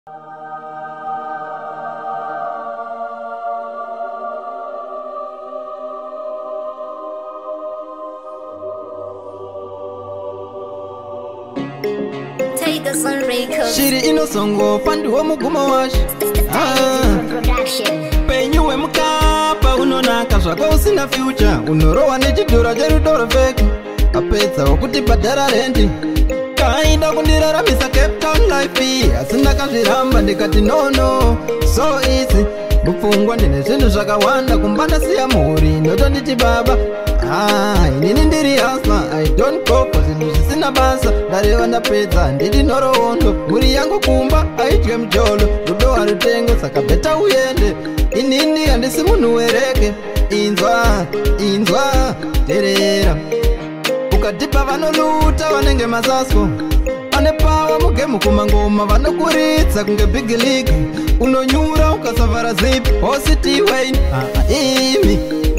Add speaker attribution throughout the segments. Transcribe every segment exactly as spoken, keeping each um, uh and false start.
Speaker 1: Shiri inosongo pandu wa mugumo wash Penyuwe mukapa unonaka zvako usina future Unorowa nechidhora cherudoro fake Apedza wokuti bhadhara rendi Kainda kundiraramisa Cape Town life Asi ndakazviramba ndikati no no So easy Mupfungwa ndine zvinhu zvakawanda kumbana siya mhuri Ndotonditi baba Ah, inini ndiri hustler I don't go for zvinhu zvisina basa Ndareva ndapedza ndiri nhoroondo Mhuri yangu kumba aidye mujolo Rudo harutengo saka beta uende Inini handisi munhu wereke Inzwa, inzwa, terera Ukatipa vanoluta vanenge masasko Ane pawa mugemu kumangoma vanokuridza kunge big league Unonyura ukasavhara zipi Hositi Wayne ah, imi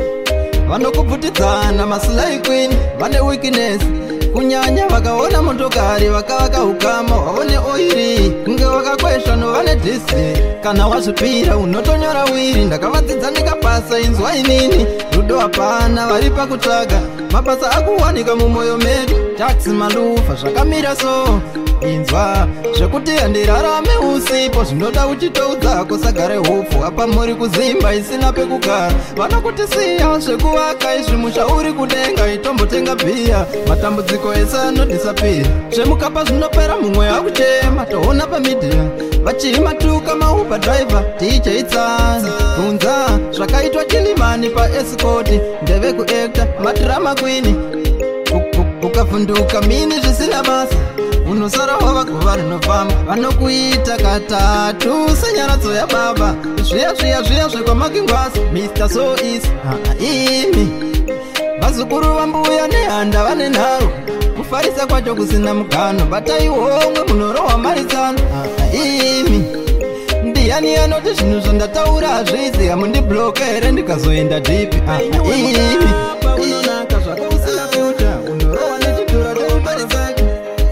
Speaker 1: vanokubvutidzana maslay queen vane weakness kunyanya vakaona motokari vakavaka ukama wavone oiri kunge vakakwesha novane disi kana wazvipira unotonyora wiri ndakavadzidza ndikapasa inzwa inini rudo hapana vari pakutsvaga mabasa akuwanika mumwoyo medu taxi malufa zvakamira so inzwa zvekuti handirarame usipo zvinoda uchitoudzako sagare hupfu apa muri kuzimba isina pekugara vanokutisiya zvekuvaka izvi musha uri kudenga itombotenga bhiya matambudziko ese anodisapira zvemukapa zvinopera mumwe akuchema toona pamidhia vachiri matuka mauber driver ticheitsani bvunza zvakaitwa chilimani paescoti ndeve kuacta madrama queen ukavhunduka mini zvisina basa unosara wava kuva rinofamba vanokuita katatu senyaradzo yababa zviya zviya zviya zvekwamagingwasi mister So Easy imi vazukuru vambuya nehanda vane nharo kufarisa kwacho kusina mugano bataihomwe munorowa maritsano imi ndiani anoti zvinhu zvandataura hazvizi hamundibloka here ndikazoenda dhipi imi unonaka zvako usina future unorowa nechidhura cheubarisaki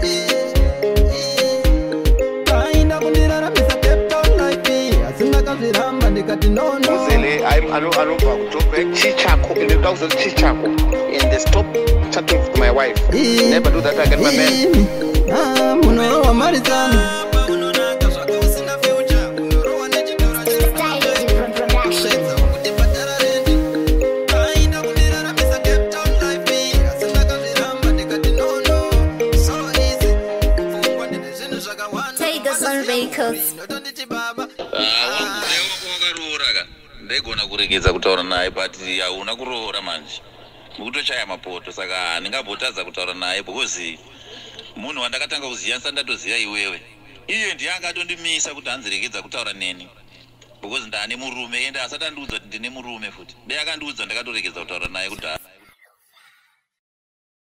Speaker 1: kainda kundiraramisa Cape Town life asi ndakazviramba ndikati nono
Speaker 2: uzele anobva kutopek chichako ndinoda kuzoti chichako and stop chatting with my wife never do that again my man
Speaker 1: ah munorowa maritsano
Speaker 3: ndaigona kuregedza kutaura naye but hauna kuroora manje mukutochaya mapoto saka handingambotadza kutaura naye because munhu wandakatanga kuziyanisa ndatoziva iwewe iye ndiye angatondimisa kuti hanziregedza kutaura neni because ndane murume ende asati andiudza kuti ndine murume futi dai akandiudza ndakatoregedza kutaura naye kudhara